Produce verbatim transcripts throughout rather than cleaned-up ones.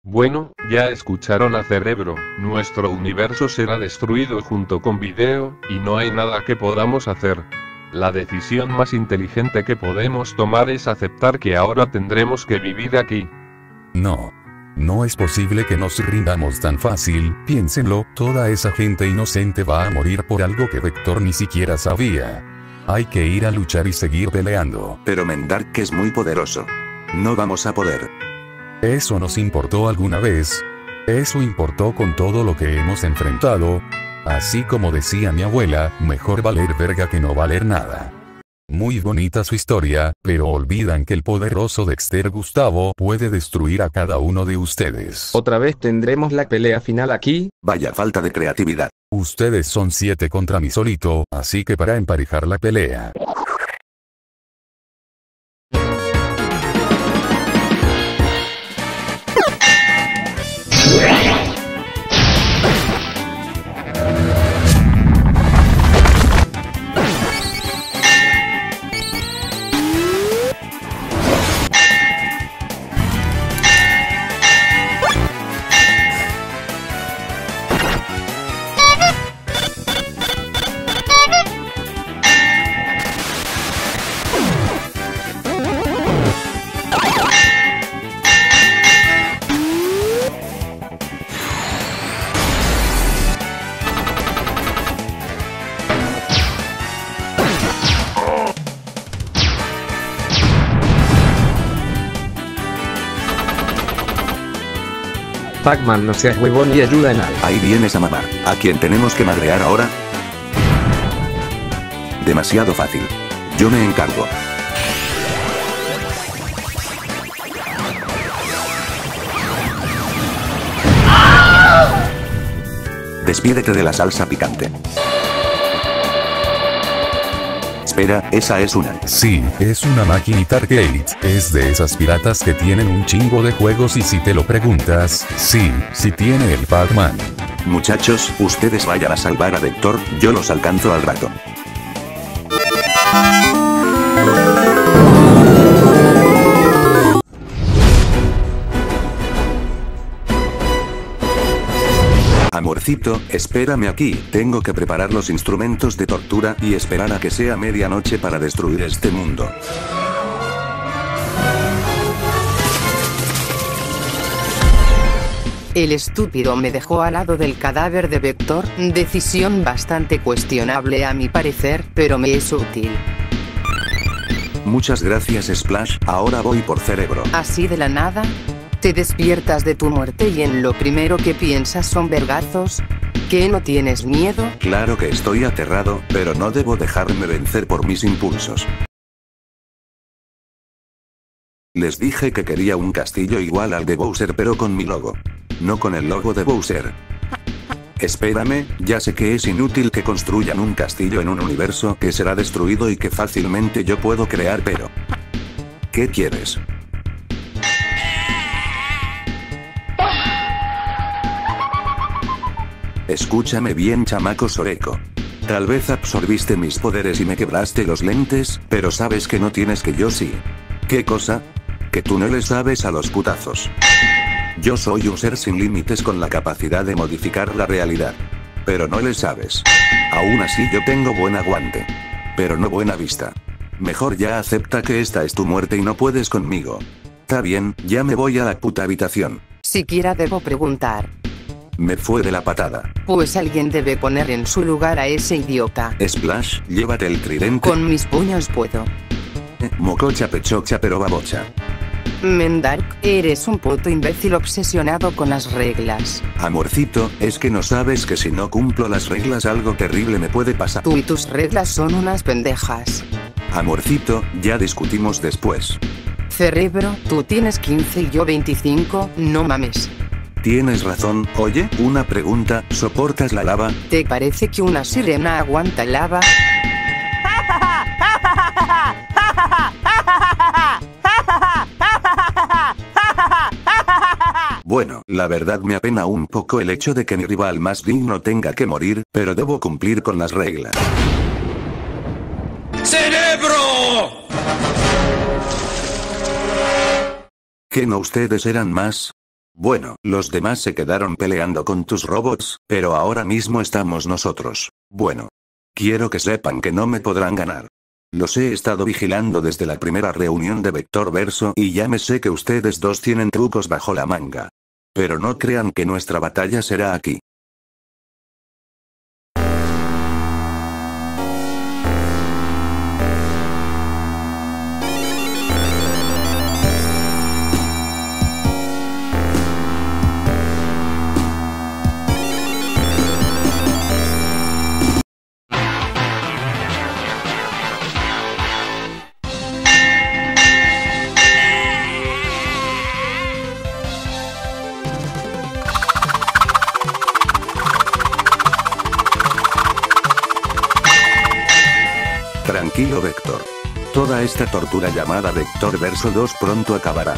Bueno, ya escucharon a Cerebro, nuestro universo será destruido junto con Video, y no hay nada que podamos hacer. La decisión más inteligente que podemos tomar es aceptar que ahora tendremos que vivir aquí. No. No es posible que nos rindamos tan fácil, piénsenlo, toda esa gente inocente va a morir por algo que Vector ni siquiera sabía. Hay que ir a luchar y seguir peleando. Pero Mendark es muy poderoso. No vamos a poder. ¿Eso nos importó alguna vez? Eso importó con todo lo que hemos enfrentado. Así como decía mi abuela, mejor valer verga que no valer nada. Muy bonita su historia, pero olvidan que el poderoso Dexter Gustavo puede destruir a cada uno de ustedes. ¿Otra vez tendremos la pelea final aquí? Vaya falta de creatividad. Ustedes son siete contra mí solito, así que para emparejar la pelea. Pac-Man, no seas huevón y ayuda en algo. Ahí vienes a mamar. ¿A quién tenemos que madrear ahora? Demasiado fácil. Yo me encargo. Despídete de la salsa picante. Espera, esa es una. Sí, es una maquinita arcade. Es de esas piratas que tienen un chingo de juegos y si te lo preguntas, sí, sí tiene el Pac-Man. Muchachos, ustedes vayan a salvar a Vector, yo los alcanzo al rato. Amorcito, espérame aquí, tengo que preparar los instrumentos de tortura y esperar a que sea medianoche para destruir este mundo. El estúpido me dejó al lado del cadáver de Vector, decisión bastante cuestionable a mi parecer, pero me es útil. Muchas gracias Splash, ahora voy por Cerebro. ¿Así de la nada? Te despiertas de tu muerte y en lo primero que piensas son vergazos. ¿Qué, no tienes miedo? Claro que estoy aterrado, pero no debo dejarme vencer por mis impulsos. Les dije que quería un castillo igual al de Bowser pero con mi logo. No con el logo de Bowser. Espérame, ya sé que es inútil que construyan un castillo en un universo que será destruido y que fácilmente yo puedo crear pero... ¿Qué quieres? Escúchame bien chamaco Soreko. Tal vez absorbiste mis poderes y me quebraste los lentes, pero sabes que no tienes que yo sí. ¿Qué cosa? Que tú no le sabes a los putazos. Yo soy un ser sin límites con la capacidad de modificar la realidad. Pero no le sabes. Aún así yo tengo buen aguante. Pero no buena vista. Mejor ya acepta que esta es tu muerte y no puedes conmigo. Está bien, ya me voy a la puta habitación. Siquiera debo preguntar. Me fue de la patada. Pues alguien debe poner en su lugar a ese idiota. Splash, llévate el tridente. Con mis puños puedo. Eh, mococha pechocha pero babocha. Mendark, eres un puto imbécil obsesionado con las reglas. Amorcito, es que no sabes que si no cumplo las reglas algo terrible me puede pasar. Tú y tus reglas son unas pendejas. Amorcito, ya discutimos después. Cerebro, tú tienes quince y yo veinticinco, no mames. Tienes razón, oye, una pregunta, ¿soportas la lava? ¿Te parece que una sirena aguanta lava? Bueno, la verdad me apena un poco el hecho de que mi rival más digno tenga que morir, pero debo cumplir con las reglas. ¡Cerebro! ¿Que no ustedes eran más? Bueno, los demás se quedaron peleando con tus robots, pero ahora mismo estamos nosotros. Bueno. Quiero que sepan que no me podrán ganar. Los he estado vigilando desde la primera reunión de Vector Verso y ya me sé que ustedes dos tienen trucos bajo la manga. Pero no crean que nuestra batalla será aquí. Tranquilo Vector. Toda esta tortura llamada Vector Verso dos pronto acabará.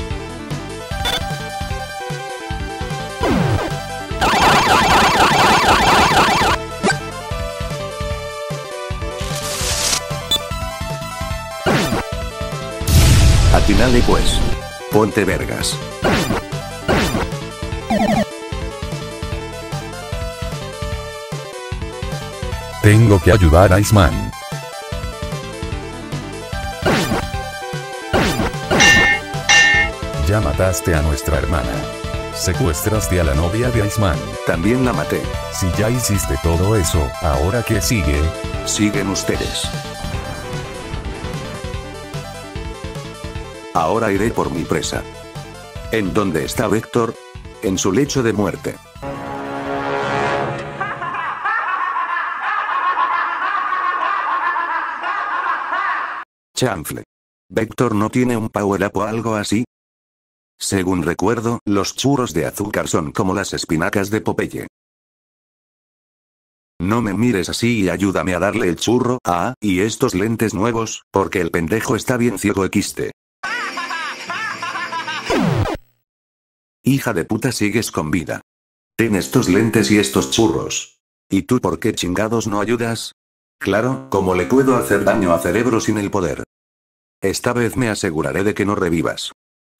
Atinale pues. Ponte vergas. Tengo que ayudar a Iceman. Ya mataste a nuestra hermana. Secuestraste a la novia de Iceman. También la maté. Si ya hiciste todo eso, ¿ahora qué sigue? Siguen ustedes. Ahora iré por mi presa. ¿En dónde está Vector? En su lecho de muerte. Chanfle. ¿Vector no tiene un power-up o algo así? Según recuerdo, los churros de azúcar son como las espinacas de Popeye. No me mires así y ayúdame a darle el churro. Ah, y estos lentes nuevos, porque el pendejo está bien ciego equiste. Hija de puta, sigues con vida. Ten estos lentes y estos churros. ¿Y tú por qué chingados no ayudas? Claro, ¿cómo le puedo hacer daño a Cerebro sin el poder? Esta vez me aseguraré de que no revivas.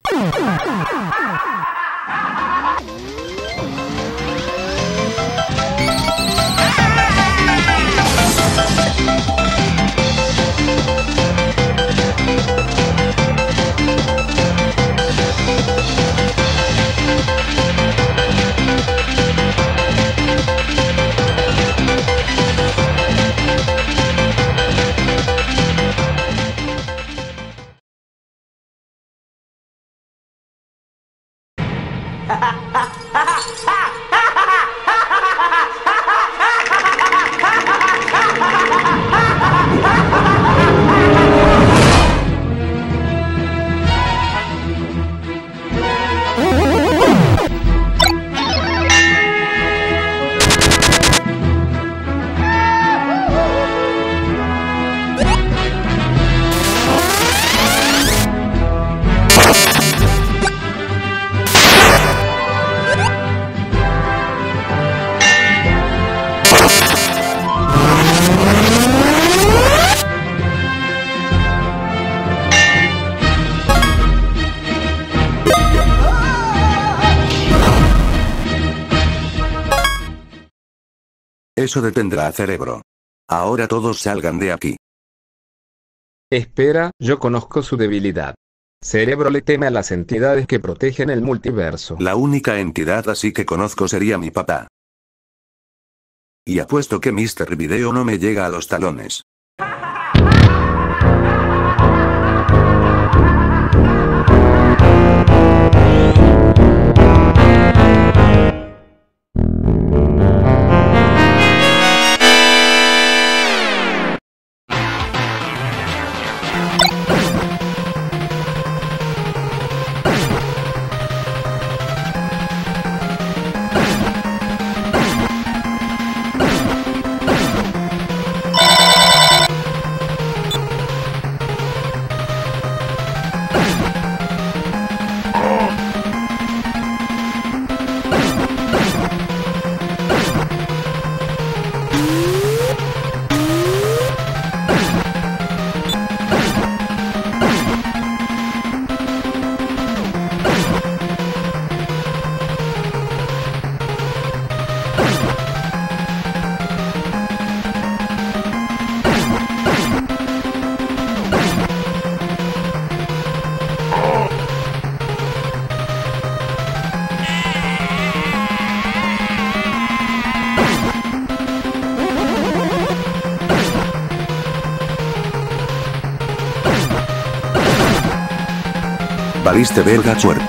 Eso detendrá a Cerebro. Ahora todos salgan de aquí. Espera, yo conozco su debilidad. Cerebro le teme a las entidades que protegen el multiverso. La única entidad así que conozco sería mi papá. Y apuesto que míster Video no me llega a los talones. valiste verga, twerk.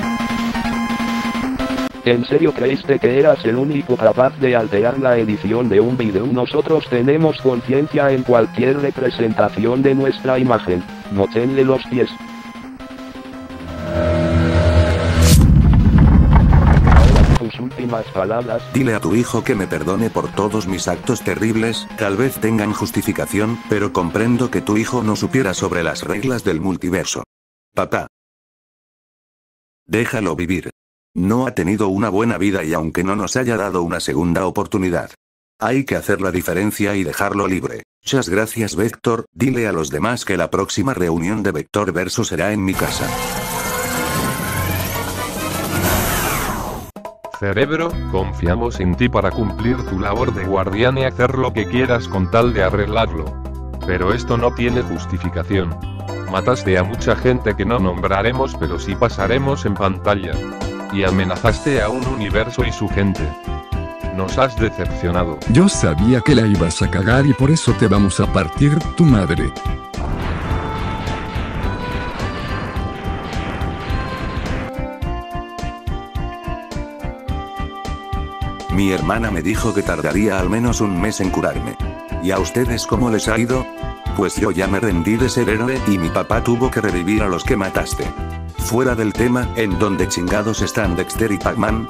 ¿En serio creíste que eras el único capaz de alterar la edición de un video? Nosotros tenemos conciencia en cualquier representación de nuestra imagen. Móchenle los pies. Ahora tus últimas palabras. Dile a tu hijo que me perdone por todos mis actos terribles, tal vez tengan justificación, pero comprendo que tu hijo no supiera sobre las reglas del multiverso. Papá. Déjalo vivir. No ha tenido una buena vida y aunque no nos haya dado una segunda oportunidad, hay que hacer la diferencia y dejarlo libre. Muchas gracias, Vector. Dile a los demás que la próxima reunión de Vector Verso será en mi casa. Cerebro, confiamos en ti para cumplir tu labor de guardián y hacer lo que quieras con tal de arreglarlo. Pero esto no tiene justificación. Mataste a mucha gente que no nombraremos pero sí pasaremos en pantalla. Y amenazaste a un universo y su gente. Nos has decepcionado. Yo sabía que la ibas a cagar y por eso te vamos a partir tu madre. Mi hermana me dijo que tardaría al menos un mes en curarme. ¿Y a ustedes cómo les ha ido? Pues yo ya me rendí de ser héroe y mi papá tuvo que revivir a los que mataste. Fuera del tema, ¿en dónde chingados están Dexter y Pac-Man?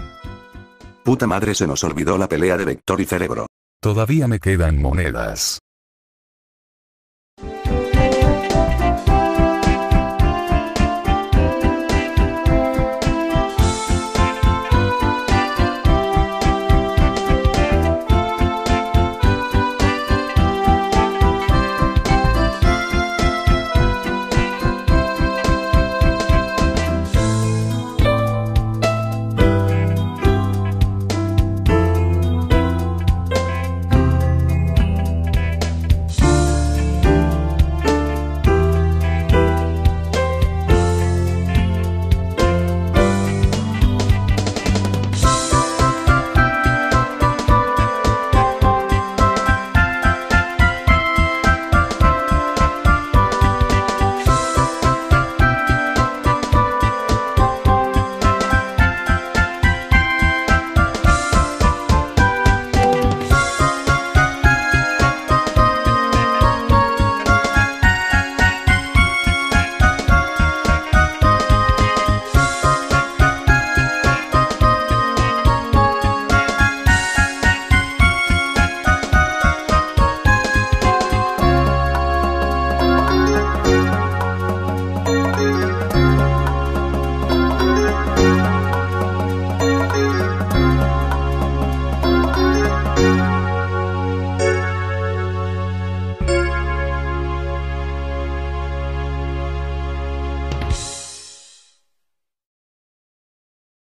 Puta madre, se nos olvidó la pelea de Vector y Cerebro. Todavía me quedan monedas.